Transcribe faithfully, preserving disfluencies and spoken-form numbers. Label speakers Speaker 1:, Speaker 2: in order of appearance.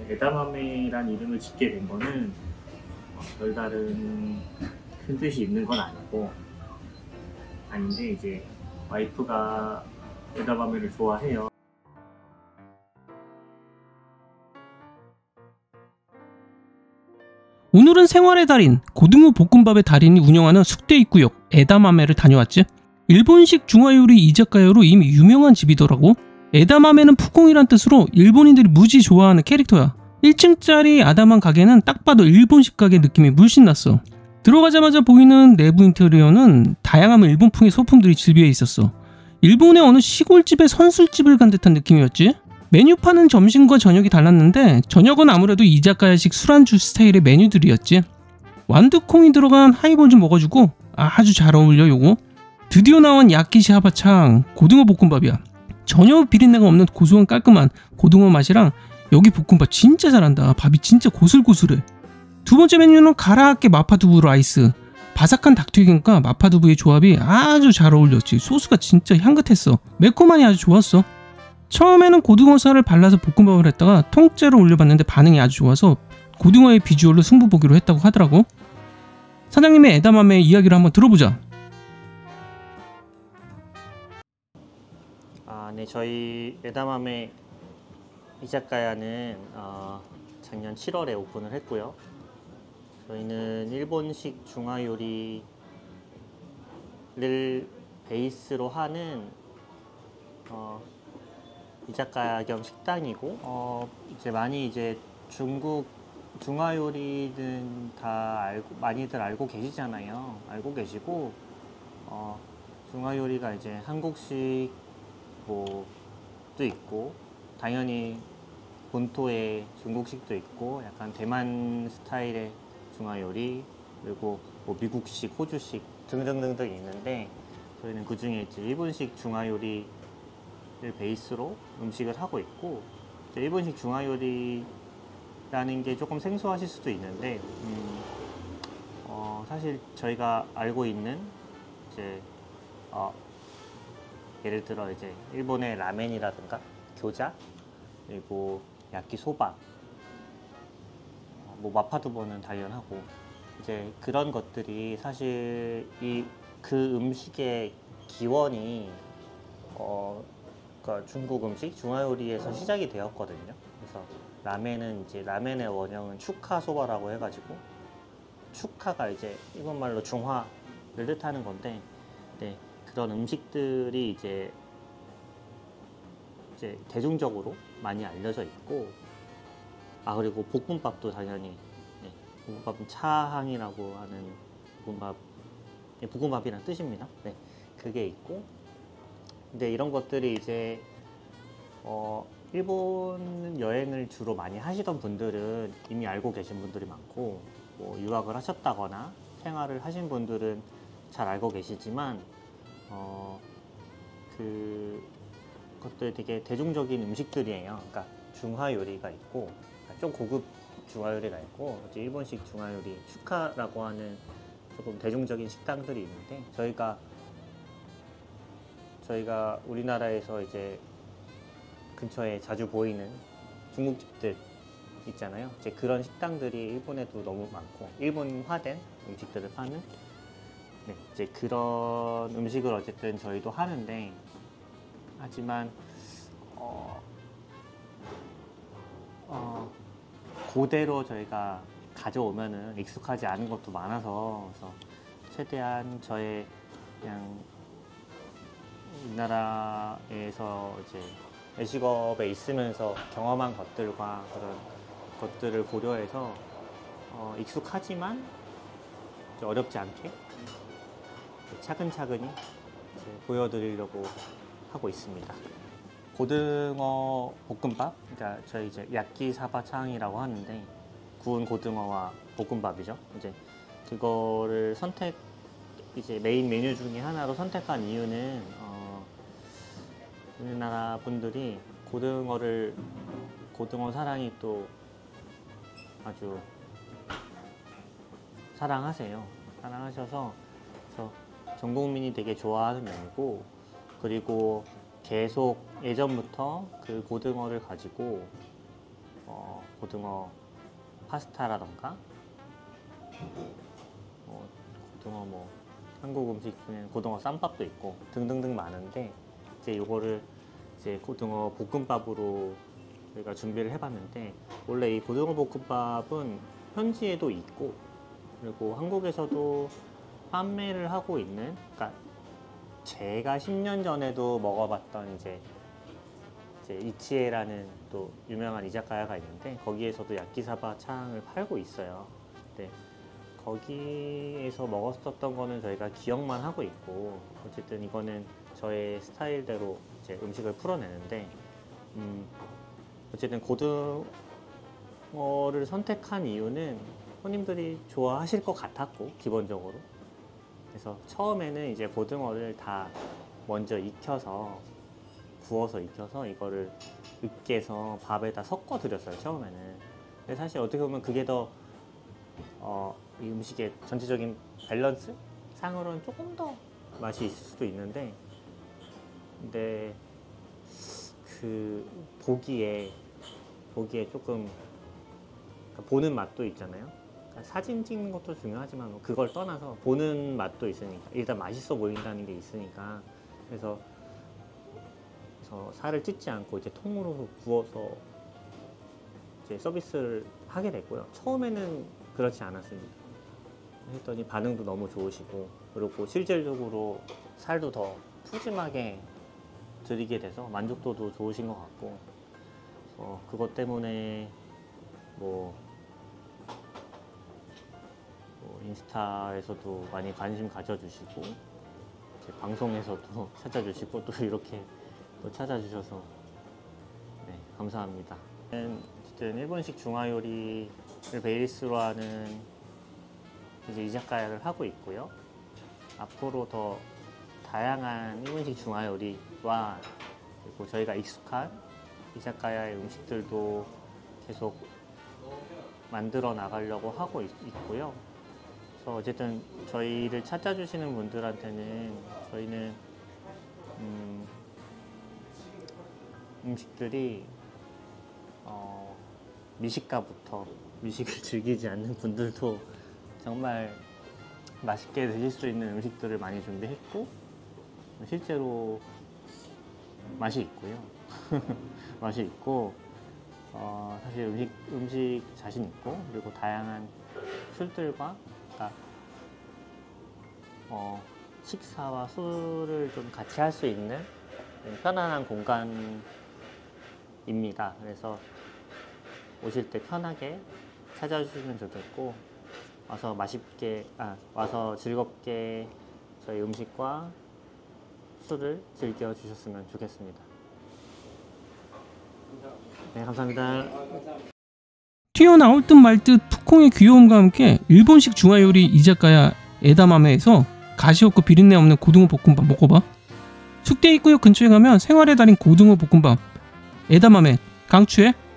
Speaker 1: 에다마메란 이름을 짓게 된 거는 어, 별다른 큰 뜻이 있는 건 아니고 아닌데 이제 와이프가 에다마메를 좋아해요.
Speaker 2: 오늘은 생활의 달인, 고등어 볶음밥의 달인이 운영하는 숙대 입구역 에다마메를 다녀왔지. 일본식 중화요리 이자카야로 이미 유명한 집이더라고. 에다마메는 푸콩이란 뜻으로 일본인들이 무지 좋아하는 캐릭터야. 일 층짜리 아담한 가게는 딱 봐도 일본식 가게 느낌이 물씬 났어. 들어가자마자 보이는 내부 인테리어는 다양한 일본풍의 소품들이 질비해 있었어. 일본의 어느 시골집에 선술집을 간 듯한 느낌이었지. 메뉴판은 점심과 저녁이 달랐는데 저녁은 아무래도 이자카야식 술안주 스타일의 메뉴들이었지. 완두콩이 들어간 하이볼 좀 먹어주고 아주 잘 어울려 요거. 드디어 나온 야키시 하바창 고등어 볶음밥이야. 전혀 비린내가 없는 고소한 깔끔한 고등어 맛이랑 여기 볶음밥 진짜 잘한다. 밥이 진짜 고슬고슬해. 두 번째 메뉴는 가라아케 마파두부 라이스. 바삭한 닭튀김과 마파두부의 조합이 아주 잘 어울렸지. 소스가 진짜 향긋했어. 매콤하니 아주 좋았어. 처음에는 고등어살을 발라서 볶음밥을 했다가 통째로 올려봤는데 반응이 아주 좋아서 고등어의 비주얼로 승부 보기로 했다고 하더라고. 사장님의 에다마메의 이야기를 한번 들어보자.
Speaker 1: 아, 네, 저희 에다마메 이자카야는 어, 작년 칠월에 오픈을 했고요. 저희는 일본식 중화요리를 베이스로 하는 어, 이자카야 겸 식당이고, 어, 이제 많이 이제 중국 중화요리는 다 알고, 많이들 알고 계시잖아요. 알고 계시고, 어, 중화요리가 이제 한국식 뭐도 있고, 당연히 본토의 중국식도 있고, 약간 대만 스타일의 중화요리, 그리고 뭐 미국식, 호주식 등등등등 있는데, 저희는 그 중에 이제 일본식 중화요리 를 베이스로 음식을 하고 있고, 일본식 중화요리라는 게 조금 생소하실 수도 있는데, 음, 어, 사실 저희가 알고 있는 이제 어, 예를 들어 이제 일본의 라멘이라든가 교자, 그리고 야끼소바, 어, 뭐 마파두부는 당연하고, 이제 그런 것들이 사실 이 그 음식의 기원이 어, 그러니까 중국 음식, 중화요리에서 시작이 되었거든요. 그래서 라멘은 이제 라멘의 원형은 추카소바라고 해가지고, 추카가 이제 일본말로 중화를 뜻하는 건데, 네, 그런 음식들이 이제 이제 대중적으로 많이 알려져 있고, 아 그리고 볶음밥도 당연히, 네, 볶음밥은 차항이라고 하는 볶음밥, 네, 볶음밥이란 뜻입니다. 네, 그게 있고. 근데 이런 것들이 이제 어, 일본 여행을 주로 많이 하시던 분들은 이미 알고 계신 분들이 많고, 뭐 유학을 하셨다거나 생활을 하신 분들은 잘 알고 계시지만, 어, 그 것들 되게 대중적인 음식들이에요. 그러니까 중화 요리가 있고, 그러니까 좀 고급 중화 요리가 있고, 이제 일본식 중화 요리, 슈카라고 하는 조금 대중적인 식당들이 있는데, 저희가 저희가 우리나라에서 이제 근처에 자주 보이는 중국집들 있잖아요. 이제 그런 식당들이 일본에도 너무 많고, 일본화된 음식들을 파는, 네, 이제 그런 음식을 어쨌든 저희도 하는데, 하지만 어, 어, 그대로 저희가 가져오면은 익숙하지 않은 것도 많아서, 그래서 최대한 저의 그냥 우리나라에서 이제 외식업에 있으면서 경험한 것들과 그런 것들을 고려해서 어, 익숙하지만 어렵지 않게 차근차근히 이제 보여드리려고 하고 있습니다. 고등어 볶음밥, 그러니까 저희 이제 야끼사바창이라고 하는데, 구운 고등어와 볶음밥이죠. 이제 그거를 선택, 이제 메인 메뉴 중에 하나로 선택한 이유는 어, 우리나라 분들이 고등어를 고등어 사랑이 또 아주 사랑하세요. 사랑하셔서 그래서 전 국민이 되게 좋아하는 메뉴고, 그리고 계속 예전부터 그 고등어를 가지고 어, 고등어 파스타라던가 뭐 고등어 뭐 한국 음식 중에는 고등어 쌈밥도 있고 등등등 많은데 이제 요거를 이제 고등어 볶음밥으로 저희가 준비를 해봤는데, 원래 이 고등어 볶음밥은 현지에도 있고 그리고 한국에서도 판매를 하고 있는, 그러니까 제가 십 년 전에도 먹어봤던 이제, 이제 이치에라는 또 유명한 이자카야가 있는데 거기에서도 야끼사바 창을 팔고 있어요. 네, 거기에서 먹었었던 거는 저희가 기억만 하고 있고, 어쨌든 이거는 저의 스타일대로 이제 음식을 풀어내는데, 음, 어쨌든 고등어를 선택한 이유는 손님들이 좋아하실 것 같았고, 기본적으로. 그래서 처음에는 이제 고등어를 다 먼저 익혀서, 구워서 익혀서 이거를 으깨서 밥에다 섞어 드렸어요, 처음에는. 근데 사실 어떻게 보면 그게 더 어, 이 음식의 전체적인 밸런스 상으로는 조금 더 맛이 있을 수도 있는데, 근데 그 보기에 보기에 조금, 그러니까 보는 맛도 있잖아요. 그러니까 사진 찍는 것도 중요하지만 그걸 떠나서 보는 맛도 있으니까, 일단 맛있어 보인다는 게 있으니까, 그래서, 그래서 살을 찢지 않고 이제 통으로 구워서 이제 서비스를 하게 됐고요. 처음에는 그렇지 않았습니다. 했더니 반응도 너무 좋으시고, 그리고 실질적으로 살도 더 푸짐하게 드리게 돼서 만족도도 좋으신 것 같고, 어, 그것 때문에 뭐, 뭐 인스타에서도 많이 관심 가져주시고, 이제 방송에서도 찾아주시고, 또 이렇게 또 찾아주셔서 네, 감사합니다. 어쨌든 일본식 중화요리를 베이스로 하는 이제 이자카야를 하고 있고요. 앞으로 더 다양한 일본식 중화요리와 그리고 저희가 익숙한 이자카야의 음식들도 계속 만들어 나가려고 하고 있, 있고요. 그래서 어쨌든 저희를 찾아주시는 분들한테는 저희는 음, 음식들이 어, 미식가부터 미식을 즐기지 않는 분들도 정말 맛있게 드실 수 있는 음식들을 많이 준비했고, 실제로 맛이 있고요. 맛이 있고, 어, 사실 음식, 음식 자신 있고, 그리고 다양한 술들과, 그러니까 어, 식사와 술을 좀 같이 할 수 있는 편안한 공간입니다. 그래서 오실 때 편하게 찾아주시면 좋겠고, 와서 맛있게, 아, 와서 즐겁게 저희 음식과 술을 즐겨주셨으면 좋겠습니다. 네, 감사합니다.
Speaker 2: 튀어나올 듯 말 듯 푸콩의 귀여움과 함께 일본식 중화요리 이자카야 에다마메에서 가시 없고 비린내 없는 고등어 볶음밥 먹어봐. 숙대 입구역 근처에 가면 생활의 달인 고등어 볶음밥 에다마메 강추해.